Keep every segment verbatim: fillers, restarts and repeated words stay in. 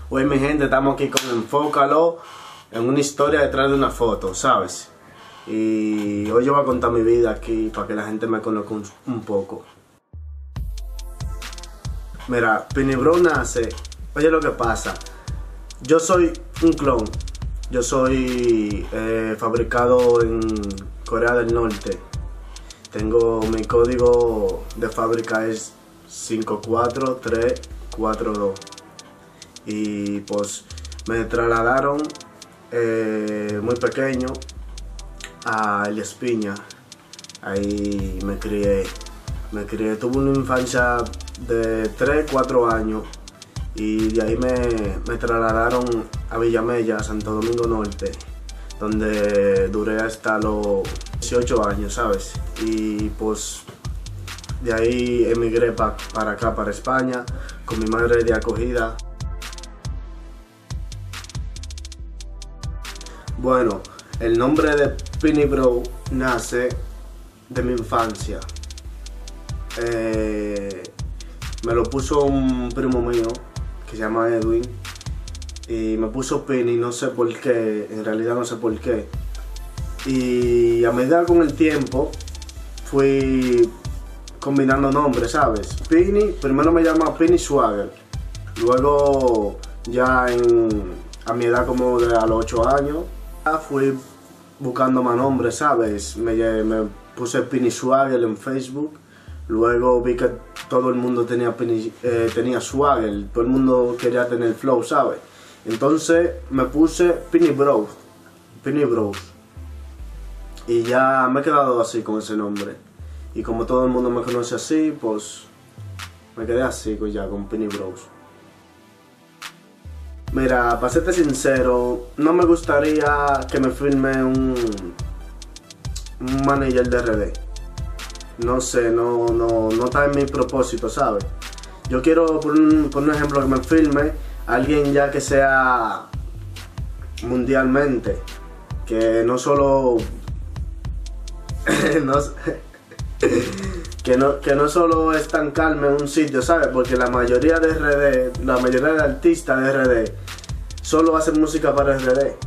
Hoy mi gente, estamos aquí con Enfócalo, en una historia detrás de una foto, ¿sabes? Y hoy yo voy a contar mi vida aquí para que la gente me conozca un, un poco. Mira, Pini Bro nace, oye lo que pasa, yo soy un clon, yo soy eh, fabricado en Corea del Norte. Tengo mi código de fábrica es cinco cuatro tres cuatro dos. Y pues me trasladaron eh, muy pequeño a Elías Piña. Ahí me crié, me crié, tuve una infancia de tres cuatro años y de ahí me, me trasladaron a Villamella, Santo Domingo Norte, donde duré hasta los dieciocho años, ¿sabes? Y pues de ahí emigré pa, para acá, para España, con mi madre de acogida. Bueno, el nombre de Pini Bro nace de mi infancia. Eh, me lo puso un primo mío que se llama Edwin y me puso Pini, no sé por qué, en realidad no sé por qué. Y a medida con el tiempo fui combinando nombres, ¿sabes? Pini, primero me llama Pini Swagger, luego ya en, a mi edad como de a los ocho años fui buscando más nombres, ¿sabes? Me, me puse Pini Swagger en Facebook, luego vi que todo el mundo tenía, Pini, eh, tenía Swagger, todo el mundo quería tener flow, ¿sabes? Entonces me puse Pini Bro, Pini Bros. Y ya me he quedado así con ese nombre. Y como todo el mundo me conoce así, pues me quedé así ya con Pini Bros. Mira, para serte sincero, no me gustaría que me firme un, un manager de R D. No sé, no, no, no está en mi propósito, ¿sabes? Yo quiero, por un, por un ejemplo, que me firme alguien ya que sea mundialmente, que no solo no, que no que no solo estancarme en un sitio, ¿sabes? Porque la mayoría de R D, la mayoría de artistas de R D solo hacen música para R D.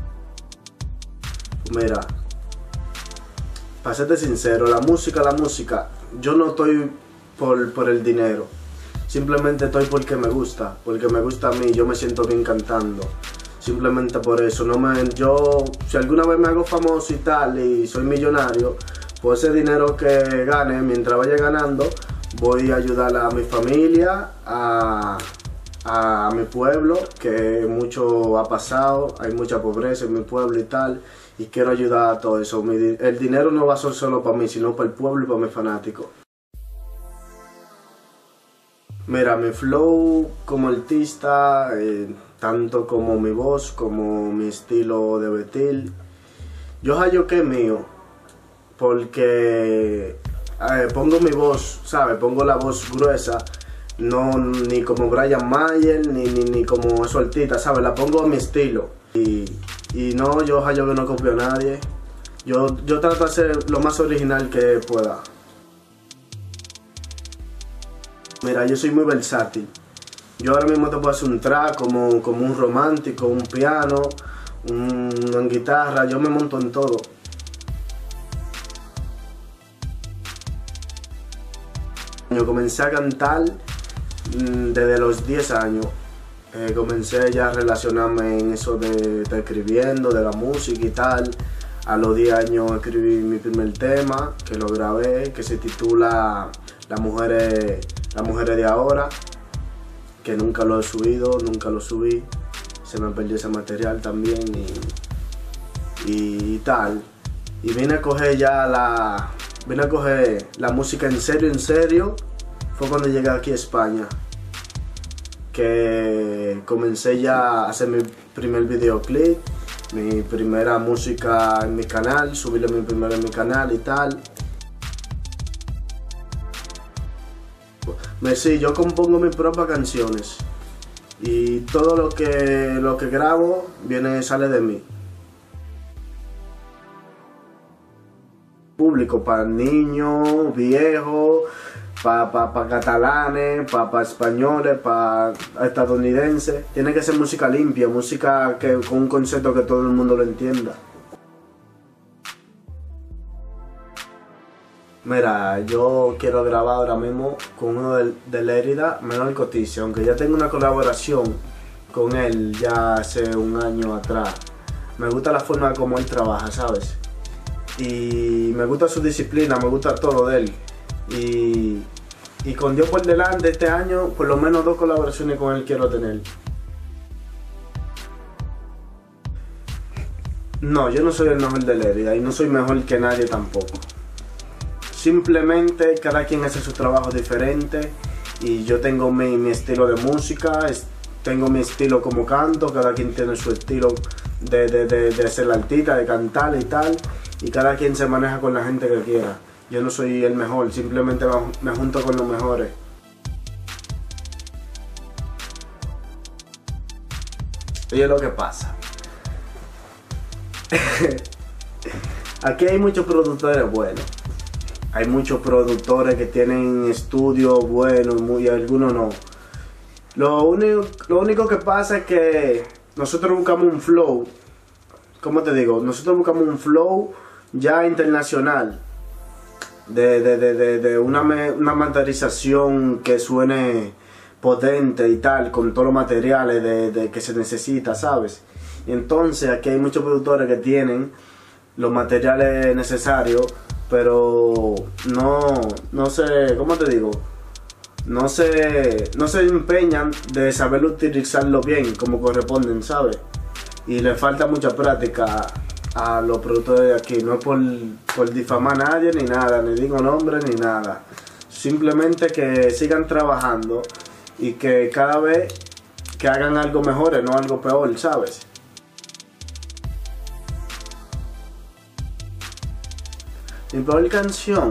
Mira, para serte sincero, la música, la música, yo no estoy por, por el dinero. Simplemente estoy porque me gusta, porque me gusta a mí, yo me siento bien cantando. Simplemente por eso, no me, yo, si alguna vez me hago famoso y tal y soy millonario, pues ese dinero que gane, mientras vaya ganando, voy a ayudar a mi familia, a, a mi pueblo, que mucho ha pasado, hay mucha pobreza en mi pueblo y tal, y quiero ayudar a todo eso. Mi, el dinero no va a ser solo para mí, sino para el pueblo y para mis fanáticos. Mira, mi flow como artista, eh, tanto como mi voz, como mi estilo de vestir, yo hallo que es mío, porque eh, pongo mi voz, ¿sabes? Pongo la voz gruesa, no ni como Brian Mayer, ni, ni, ni como esos artistas, ¿sabes? La pongo a mi estilo. Y, y no, yo hallo que no copio a nadie. Yo, yo trato de hacer lo más original que pueda. Mira, yo soy muy versátil. Yo ahora mismo te puedo hacer un track como, como un romántico, un piano, un, una guitarra, yo me monto en todo. Yo comencé a cantar desde los diez años. Eh, comencé ya a relacionarme en eso de, de escribiendo, de la música y tal. A los diez años escribí mi primer tema, que lo grabé, que se titula Las mujeres, las mujeres de ahora, que nunca lo he subido, nunca lo subí. Se me perdió ese material también y, y, y tal. Y vine a coger ya la, vine a coger la música en serio, en serio. Fue cuando llegué aquí a España, que comencé ya a hacer mi primer videoclip, mi primera música en mi canal, subirle mi primero en mi canal y tal. Me sí, yo compongo mis propias canciones y todo lo que lo que grabo viene sale de mí. Público para niños, viejos, para pa, pa catalanes, para pa españoles, para estadounidenses. Tiene que ser música limpia, música que, con un concepto que todo el mundo lo entienda. Mira, yo quiero grabar ahora mismo con uno de, de Lérida, Menor Coticia, aunque ya tengo una colaboración con él ya hace un año atrás. Me gusta la forma como él trabaja, ¿sabes? Y me gusta su disciplina, me gusta todo de él. Y, y con Dios por delante este año, por lo menos dos colaboraciones con él quiero tener. No, yo no soy el mejor de Lérida y no soy mejor que nadie tampoco. Simplemente cada quien hace su trabajo diferente y yo tengo mi, mi estilo de música, es, tengo mi estilo como canto, cada quien tiene su estilo de, de, de, de ser artista, de cantar y tal, y cada quien se maneja con la gente que quiera. Yo no soy el mejor, simplemente me junto con los mejores. Oye, lo que pasa. Aquí hay muchos productores buenos. Hay muchos productores que tienen estudios buenos y algunos no. Lo único, lo único que pasa es que nosotros buscamos un flow. ¿Cómo te digo? Nosotros buscamos un flow ya internacional. De, de, de, de, de una, una masterización que suene potente y tal, con todos los materiales de, de que se necesita, ¿sabes? Y entonces aquí hay muchos productores que tienen los materiales necesarios, pero no, no sé, ¿cómo te digo? No se, no se empeñan de saber utilizarlo bien como corresponden, ¿sabes? Y le falta mucha práctica a los productores de aquí. No es por, por difamar a nadie ni nada, ni digo nombres ni nada. Simplemente que sigan trabajando y que cada vez que hagan algo mejor, no algo peor, ¿sabes? Mi peor canción,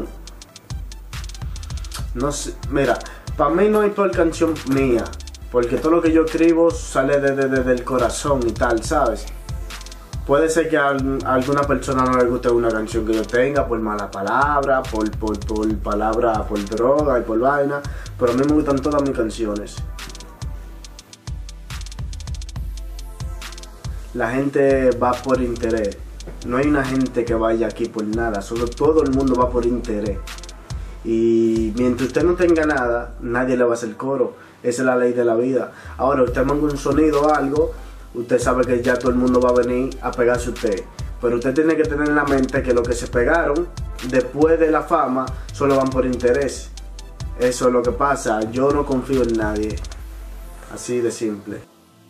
no sé, mira, para mí no hay peor canción mía, porque todo lo que yo escribo sale desde de, de, del corazón y tal, ¿sabes? Puede ser que a, a alguna persona no le guste una canción que yo tenga por mala palabra, por, por, por palabra, por droga y por vaina, pero a mí me gustan todas mis canciones. La gente va por interés. No hay una gente que vaya aquí por nada, solo todo el mundo va por interés. Y mientras usted no tenga nada, nadie le va a hacer coro. Esa es la ley de la vida. Ahora, usted manda un sonido o algo, usted sabe que ya todo el mundo va a venir a pegarse a usted. Pero usted tiene que tener en la mente que los que se pegaron después de la fama solo van por interés. Eso es lo que pasa. Yo no confío en nadie. Así de simple.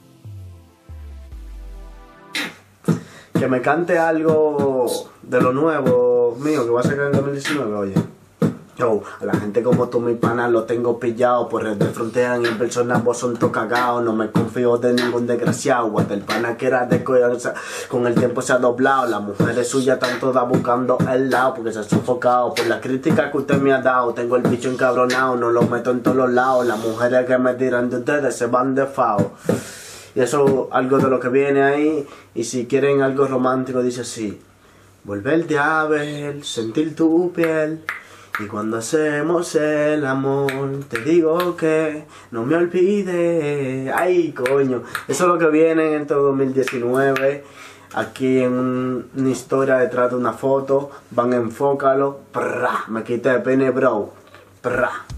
Que me cante algo de lo nuevo mío que va a sacar en dos mil diecinueve, oye. Yo, a la gente como tú, mi pana, lo tengo pillado. Por red de frontera y en persona vos son to cagados. No me confío de ningún desgraciado. Hasta el pana que era de coyonza, con el tiempo se ha doblado. Las mujeres suyas están todas buscando el lado porque se ha sofocado por la crítica que usted me ha dado. Tengo el bicho encabronado, no lo meto en todos los lados. Las mujeres que me tiran de ustedes se van de fao. Y eso algo de lo que viene ahí. Y si quieren algo romántico dice así: volverte a ver, sentir tu piel. Y cuando hacemos el amor te digo que no me olvides. Ay, coño. Eso es lo que viene en este dos mil diecinueve. Aquí en un, una historia detrás de una foto. Van, enfócalo. Prrra, me quité de pene, bro. Prrra.